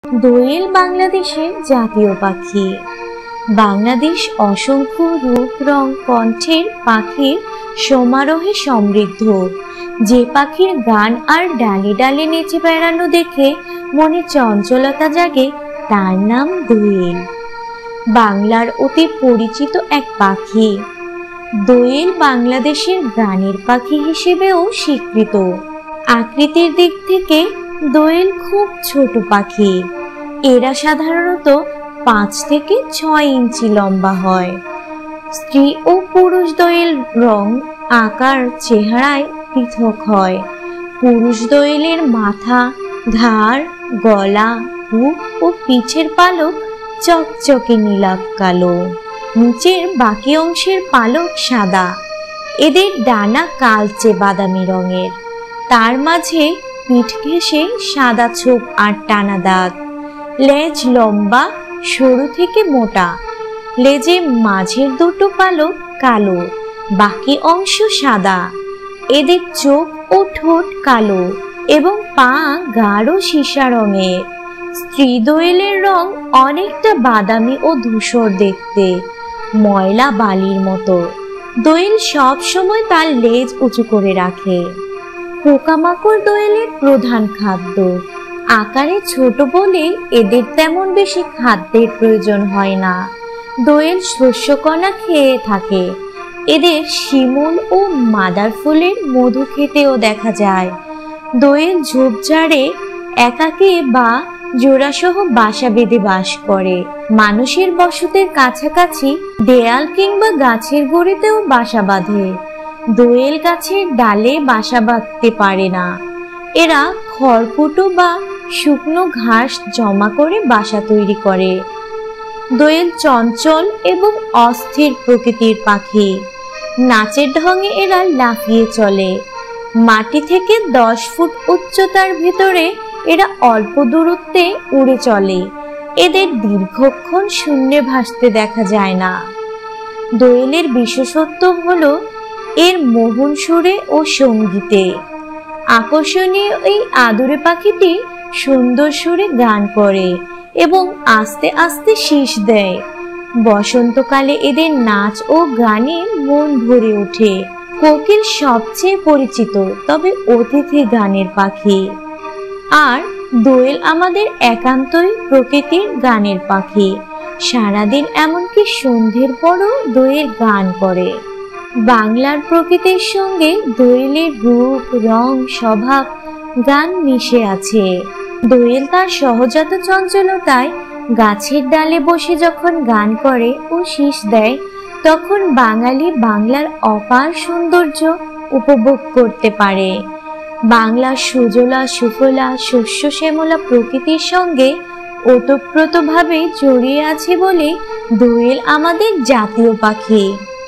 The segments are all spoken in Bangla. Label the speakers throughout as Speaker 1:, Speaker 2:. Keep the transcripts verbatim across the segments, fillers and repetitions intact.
Speaker 1: দোয়েল বাংলাদেশের জাতীয় পাখি। বাংলাদেশ অসংখ্য রূপ, রং, কণ্ঠের পাখির সমারোহে সমৃদ্ধ। যে পাখির গান আর ডালে ডালে নেচে বেড়ানো দেখে মনে চঞ্চলতা জাগে, তার নাম দোয়েল। বাংলার অতি পরিচিত এক পাখি। দোয়েল বাংলাদেশের গানের পাখি হিসেবেও স্বীকৃত। আকৃতির দিক থেকে দোয়েল খুব ছোট পাখি। এরা সাধারণত পাঁচ থেকে ছয় ইঞ্চি লম্বা হয়। স্ত্রী ও পুরুষ দোয়েল রং, আকার, চেহারায় পৃথক হয়। পুরুষ দোয়েলের মাথা, ঘাড়, গলা, বুক ও পিঠের পালক চকচকে নীলাভ কালো। নিচের বাকি অংশের পালক সাদা। এদের ডানা কালচে বাদামি রঙের। তার মাঝে পিঠ ঘেঁষে সাদা ছোপ আর টানা দাগ। লেজ লম্বা, সরু থেকে মোটা। লেজে মাঝের দুটো পালক কালো, বাকি অংশ সাদা। এদের চোখ ও ঠোঁট কালো এবং পা গাঢ় সীসা রঙের। স্ত্রী দোয়েলের রং অনেকটা বাদামি ও ধূসর দেখতে, ময়লা বালির মতো। দোয়েল সব সময় তার লেজ উঁচু করে রাখে। পোকামাকড় দোয়েলের প্রধান খাদ্য। আকারে ছোট বলে এদের তেমন বেশি খাদ্যের প্রয়োজন হয় না। দোয়েল শস্যকণা খেয়ে থাকে। এদের শিমুল ও মাদার ফুলের মধু খেতেও দেখা যায়। দোয়েল ঝোপঝাড়ে একাকী বা জোড়াসহ বাসা বেঁধে বাস করে। মানুষের বসতের কাছাকাছি দেয়াল কিংবা গাছের গুঁড়িতেও বাসা বাঁধে। দোয়েল গাছের ডালে বাসা বাঁধতে পারে না। এরা খড়কুটো বা শুকনো ঘাস জমা করে বাসা তৈরি করে। দোয়েল চঞ্চল এবং অস্থির প্রকৃতির পাখি। নাচের ঢঙে এরা লাফিয়ে চলে। মাটি থেকে দশ ফুট উচ্চতার ভিতরে এরা অল্প দূরত্বে উড়ে চলে। এদের দীর্ঘক্ষণ শূন্যে ভাসতে দেখা যায় না। দোয়েলের বিশেষত্ব হলো এর মোহন সুরে ও সঙ্গীতে। আকর্ষণীয় এই আদুরে পাখিটি সুন্দর সুরে গান করে এবং আস্তে আস্তে শীষ দেয়। বসন্তকালে এদের নাচ ও গানে মন ভরে ওঠে। কোকিল সবচেয়ে পরিচিত, তবে অতিথি গানের পাখি। আর দোয়েল আমাদের একান্তই প্রকৃতির গানের পাখি। সারাদিন এমনকি সন্ধ্যের পরও দোয়েল গান করে। বাংলার প্রকৃতির সঙ্গে দোয়েলের রূপ, রং, স্বভাব, গান মিশে আছে। দোয়েল তার সহজাত চঞ্চলতায় গাছের ডালে বসে যখন গান করে ও শীষ দেয়, তখন বাঙালি বাংলার অপার সৌন্দর্য উপভোগ করতে পারে। বাংলার সুজলা সুফলা শস্য শ্যামলা প্রকৃতির সঙ্গে ওতপ্রোতভাবে জড়িয়ে আছে বলে দোয়েল আমাদের জাতীয় পাখি।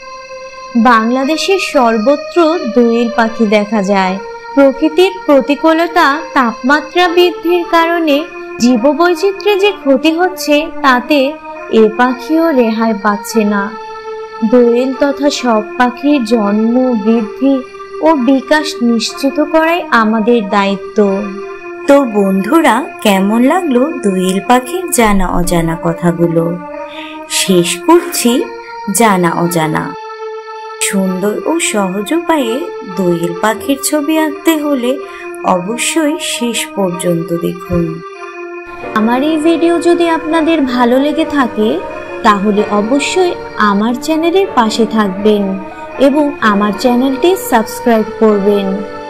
Speaker 1: বাংলাদেশের সর্বত্র দোয়েল পাখি দেখা যায়। প্রকৃতির প্রতিকূলতা, তাপমাত্রা বৃদ্ধির কারণে জীববৈচিত্র্যে যে ক্ষতি হচ্ছে, তাতে এ পাখিও রেহাই পাচ্ছে না। দোয়েল তথা সব পাখির জন্ম, বৃদ্ধি ও বিকাশ নিশ্চিত করাই আমাদের দায়িত্ব।
Speaker 2: তো বন্ধুরা, কেমন লাগলো দোয়েল পাখির জানা অজানা কথাগুলো? শেষ করছি জানা অজানা। সুন্দর ও সহজ উপায়ে দোয়েল পাখির ছবি আঁকতে হলে অবশ্যই শেষ পর্যন্ত দেখুন।
Speaker 1: আমার এই ভিডিও যদি আপনাদের ভালো লেগে থাকে, তাহলে অবশ্যই আমার চ্যানেলের পাশে থাকবেন এবং আমার চ্যানেলটি সাবস্ক্রাইব করবেন।